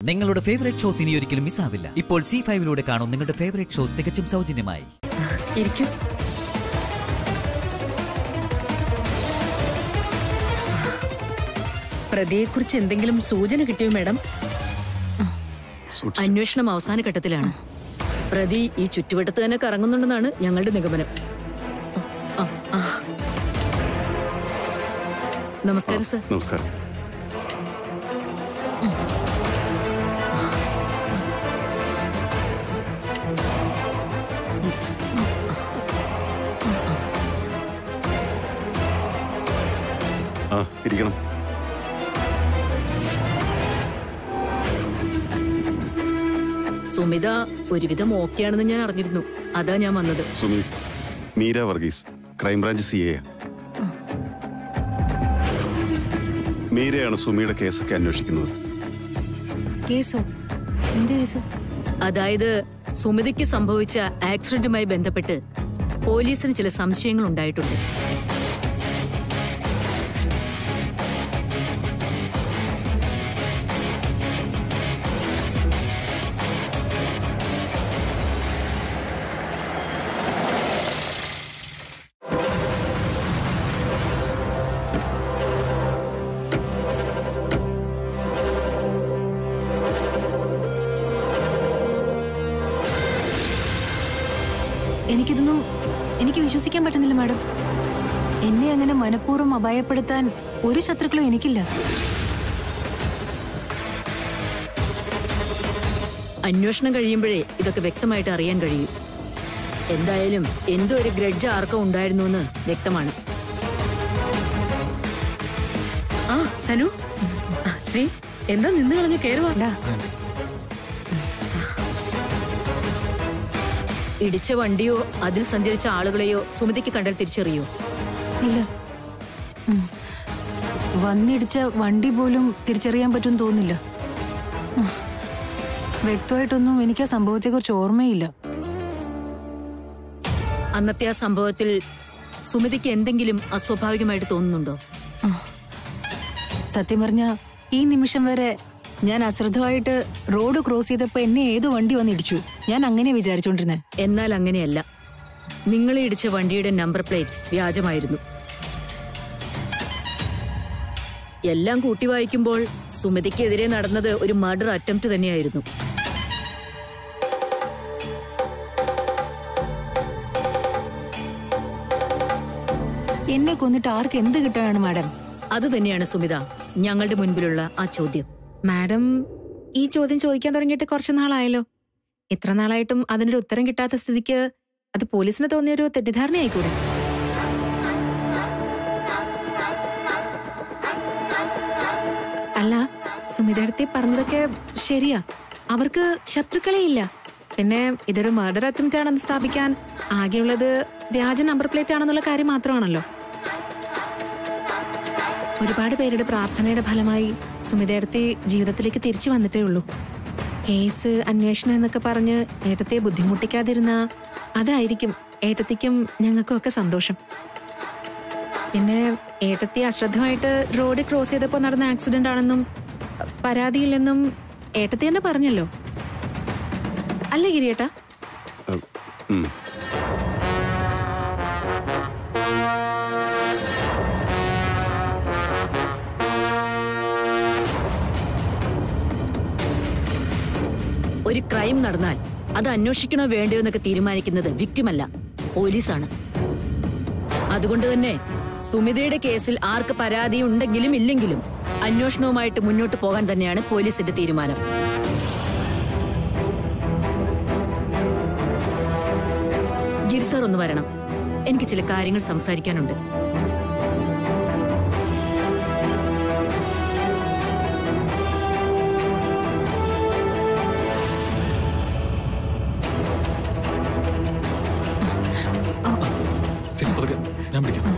നിങ്ങളുടെ favourite shows ഇനി ഒരിക്കലും മിസ്സാവില്ല. ഇപ്പോൾ C5 കാണും നിങ്ങളുടെ ഫേവറേറ്റ് ഷോ തികച്ചും സൗജന്യമായി. പ്രതിയെക്കുറിച്ച് എന്തെങ്കിലും സൂചന കിട്ടിയോ മാഡം? അന്വേഷണം അവസാന ഘട്ടത്തിലാണ്. പ്രതി ഈ ചുറ്റുവട്ടത്ത് തന്നെ കറങ്ങുന്നുണ്ടെന്നാണ് ഞങ്ങളുടെ നിഗമനം. നമസ്കാരം സർ. നമസ്കാരം. ഇരിക്കണം. സുമിത ഒരുവിധം ഓക്കെയാണെന്ന് ഞാൻ അറിഞ്ഞിരുന്നു. അതാ ഞാൻ വന്നത്. Sumi, Meera Varghese, crime branch CA. മീരയാണ് സുമിയുടെ കേസൊക്കെ അന്വേഷിക്കുന്നത്. കേസോ? എന്ത് കേസ്? അതായത് സുമിതയ്ക്ക് സംഭവിച്ച ആക്സിഡന്റുമായി ബന്ധപ്പെട്ട് പോലീസിന് ചില സംശയങ്ങൾ ഉണ്ടായിട്ടുണ്ട്. എനിക്ക് വിശ്വസിക്കാൻ പറ്റുന്നില്ല മാഡം. എന്നെ അങ്ങനെ മനഃപൂർവ്വം അപായപ്പെടുത്താൻ ഒരു ശത്രുക്കളും എനിക്കില്ല. അന്വേഷണം കഴിയുമ്പോഴേ ഇതൊക്കെ വ്യക്തമായിട്ട് അറിയാൻ കഴിയും. എന്തായാലും എന്തോ ഒരു ഗ്രഡ്ജ് ആർക്കും ഉണ്ടായിരുന്നു എന്ന് വ്യക്തമാണ്. സനു, ശ്രീ, എന്താ നിന്ന് കളഞ്ഞ് കയറുവാണ്ടാ? ഇടിച്ച വണ്ടിയോ അതിൽ സഞ്ചരിച്ച ആളുകളെയോ സുമിതയ്ക്ക് കണ്ടാൽ തിരിച്ചറിയോ? ഇല്ല. വന്നിടിച്ച വണ്ടി പോലും തിരിച്ചറിയാൻ പറ്റുമെന്ന് തോന്നുന്നില്ല. വ്യക്തമായിട്ടൊന്നും എനിക്ക് ആ സംഭവത്തെക്കുറിച്ച് ഓർമ്മയില്ല. അന്നത്തെ ആ സംഭവത്തിൽ സുമിതയ്ക്ക് എന്തെങ്കിലും അസ്വാഭാവികമായിട്ട് തോന്നുന്നുണ്ടോ? സത്യം പറഞ്ഞ ഈ നിമിഷം വരെ ഞാൻ അശ്രദ്ധമായിട്ട് റോഡ് ക്രോസ് ചെയ്തപ്പോ എന്നെ ഏതോ വണ്ടി വന്നിടിച്ചു. ഞാൻ അങ്ങനെ വിചാരിച്ചോണ്ടിരുന്നേ. എന്നാൽ അങ്ങനെയല്ല. നിങ്ങളെ ഇടിച്ച വണ്ടിയുടെ നമ്പർ പ്ലേറ്റ് വ്യാജമായിരുന്നു. എല്ലാം കൂട്ടി വായിക്കുമ്പോൾ സുമിതയ്ക്കെതിരെ നടന്നത് ഒരു മർഡർ അറ്റംപ്റ്റ് തന്നെയായിരുന്നു. എന്നെ കൊന്നിട്ട് ആർക്ക് എന്ത് കിട്ടാനാണ് മാഡം? അത് തന്നെയാണ് സുമിത ഞങ്ങളുടെ മുൻപിലുള്ള ആ ചോദ്യം. മാഡം ഈ ചോദ്യം ചോദിക്കാൻ തുടങ്ങിയിട്ട് കുറച്ചു നാളായല്ലോ. ഇത്ര നാളായിട്ടും അതിനൊരു ഉത്തരം കിട്ടാത്ത സ്ഥിതിക്ക് അത് പോലീസിന് തോന്നിയൊരു തെറ്റിദ്ധാരണയായിക്കൂടെ? അല്ല, സുമിതടുത്തി പറഞ്ഞതൊക്കെ ശരിയാ. അവർക്ക് ശത്രുക്കളെ ഇല്ല. പിന്നെ ഇതൊരു മർഡർ അറ്റംപ്റ്റ് ആണെന്ന് സ്ഥാപിക്കാൻ ആകെയുള്ളത് വ്യാജ നമ്പർ പ്ലേറ്റ് ആണെന്നുള്ള കാര്യം മാത്രമാണല്ലോ. ഒരുപാട് പേരുടെ പ്രാർത്ഥനയുടെ ഫലമായി സുമിതേടത്തെ ജീവിതത്തിലേക്ക് തിരിച്ചു വന്നിട്ടേ ഉള്ളൂ. കേസ് അന്വേഷണം എന്നൊക്കെ പറഞ്ഞ് ഏട്ടത്തെ ബുദ്ധിമുട്ടിക്കാതിരുന്ന അതായിരിക്കും ഏട്ടത്തിക്കും ഞങ്ങൾക്കും ഒക്കെ സന്തോഷം. പിന്നെ ഏട്ടത്തി അശ്രദ്ധമായിട്ട് റോഡ് ക്രോസ് ചെയ്തപ്പോൾ നടന്ന ആക്സിഡന്റ് ആണെന്നും പരാതിയില്ലെന്നും ഏട്ടത്തി തന്നെ പറഞ്ഞല്ലോ, അല്ലേ ഗിരിയേട്ടാ? ഒരു ക്രൈം നടന്നാൽ അത് അന്വേഷിക്കണോ വേണ്ടയോ എന്നൊക്കെ തീരുമാനിക്കുന്നത് വിക്ടിമല്ല, പോലീസാണ്. അതുകൊണ്ട് തന്നെ സുമിതയുടെ കേസിൽ ആർക്ക് പരാതി ഉണ്ടെങ്കിലും ഇല്ലെങ്കിലും അന്വേഷണവുമായിട്ട് മുന്നോട്ട് പോകാൻ തന്നെയാണ് പോലീസിന്റെ തീരുമാനം. ഗിരി സാർ ഒന്ന് വരണം, എനിക്ക് ചില കാര്യങ്ങൾ സംസാരിക്കാനുണ്ട്. ഞാൻ പിടിക്കാം.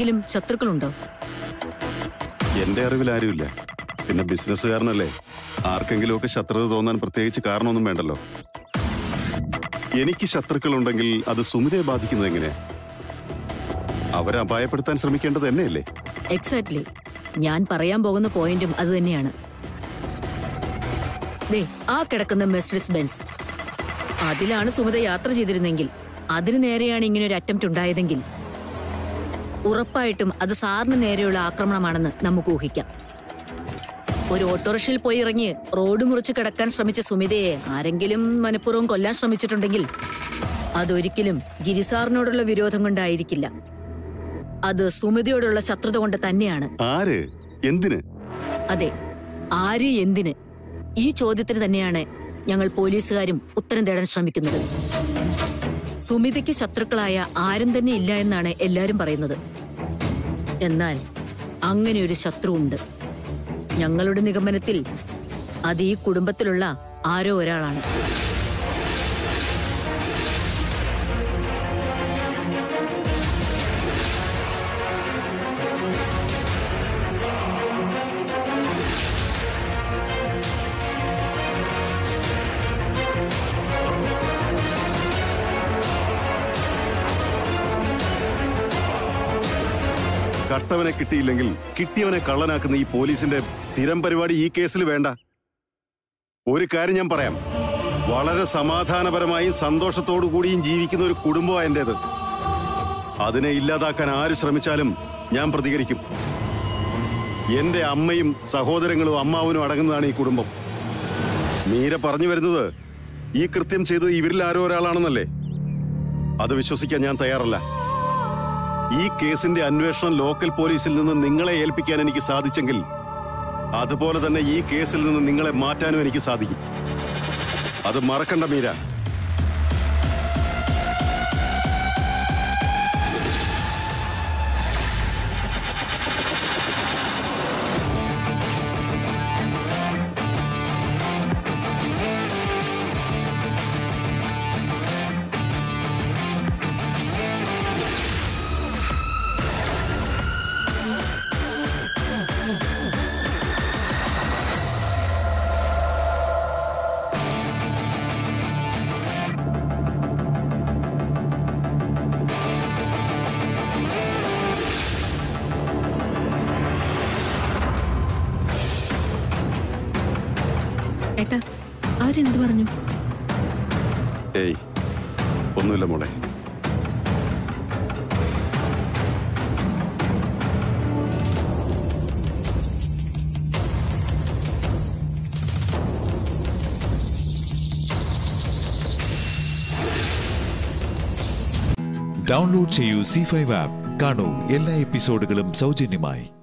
ആരെങ്കിലും ശത്രുക്കളുണ്ടോ? എന്റെ അറിവിൽ ആരുമില്ല. പിന്നെ ബിസിനസ്സുകാരനല്ലേ, ആർക്കെങ്കിലുമൊക്കെ ശത്രുത തോന്നാൻ പ്രത്യേകിച്ച് കാരണമൊന്നും വേണ്ടല്ലോ. എനിക്ക് ശത്രുക്കളുണ്ടെങ്കിൽ അത് സുമിതയെ ബാധിക്കുന്നത് എങ്ങനെയാ? അവരെ അപായപ്പെടുത്താൻ ശ്രമിക്കേണ്ടത് എന്നെയല്ലേ? എക്സാക്ട്ലി. ഞാൻ പറയാൻ പോകുന്ന പോയിന്റും അത് തന്നെയാണ്. ആ കിടക്കുന്ന മെർസിഡീസ് ബെൻസ്, അതിലാണ് സുമിത യാത്ര ചെയ്തിരുന്നെങ്കിൽ, അതിനു നേരെയാണ് ഇങ്ങനെ ഒരു അറ്റംപ്റ്റ് ഉണ്ടായതെങ്കിൽ ഉറപ്പായിട്ടും അത് സാറിന് നേരെയുള്ള ആക്രമണമാണെന്ന് നമുക്ക് ഊഹിക്കാം. ഒരു ഓട്ടോറിക്ഷയിൽ പോയി ഇറങ്ങി റോഡ് മുറിച്ച് കിടക്കാൻ ശ്രമിച്ച സുമിതയെ ആരെങ്കിലും മനഃപൂർവ്വം കൊല്ലാൻ ശ്രമിച്ചിട്ടുണ്ടെങ്കിൽ അതൊരിക്കലും ഗിരിസാറിനോടുള്ള വിരോധം കൊണ്ടായിരിക്കില്ല. അത് സുമിതയോടുള്ള ശത്രുത കൊണ്ട് തന്നെയാണ്. ആര്? എന്തിന്? അതെ, ആര് എന്തിന്? ഈ ചോദ്യത്തിന് തന്നെയാണ് ഞങ്ങൾ പോലീസുകാരും ഉത്തരം തേടാൻ ശ്രമിക്കുന്നത്. സുമിതയ്ക്ക് ശത്രുക്കളായ ആരും തന്നെ ഇല്ല എന്നാണ് എല്ലാരും പറയുന്നത്. എന്നാൽ അങ്ങനെ ഒരു ശത്രു ഉണ്ട്. ഞങ്ങളുടെ നിഗമനത്തിൽ അത് ഈ കുടുംബത്തിലുള്ള ആരോ ഒരാളാണ്. കട്ടവനെ കിട്ടിയില്ലെങ്കിൽ കിട്ടിയവനെ കള്ളനാക്കുന്ന ഈ പോലീസിന്റെ സ്ഥിരം പരിപാടി ഈ കേസിൽ വേണ്ട. ഒരു കാര്യം ഞാൻ പറയാം, വളരെ സമാധാനപരമായും സന്തോഷത്തോടു കൂടിയും ജീവിക്കുന്ന ഒരു കുടുംബമാണ് എന്റേത്. അതിനെ ഇല്ലാതാക്കാൻ ആര് ശ്രമിച്ചാലും ഞാൻ പ്രതികരിക്കും. എന്റെ അമ്മയും സഹോദരങ്ങളും അമ്മാവനും അടങ്ങുന്നതാണ് ഈ കുടുംബം. മീര പറഞ്ഞു വരുന്നത് ഈ കൃത്യം ചെയ്തത് ഇവരിൽ ആരോ ഒരാളാണെന്നല്ലേ? അത് വിശ്വസിക്കാൻ ഞാൻ തയ്യാറല്ല. ഈ കേസിന്റെ അന്വേഷണം ലോക്കൽ പോലീസിൽ നിന്ന് നിങ്ങളെ ഏൽപ്പിക്കാൻ എനിക്ക് സാധിച്ചെങ്കിൽ അതുപോലെ തന്നെ ഈ കേസിൽ നിന്ന് നിങ്ങളെ മാറ്റാനും എനിക്ക് സാധിക്കും. അത് മറക്കണ്ട മീര. ഏട്ടാ, അവരെന്ത് പറഞ്ഞു? ഏയ്, ഒന്നുമില്ല മോളെ. ഡൗൺലോഡ് ചെയ്യൂ C5 ആപ്പ്. കാണൂ എല്ലാ എപ്പിസോഡുകളും സൗജന്യമായി.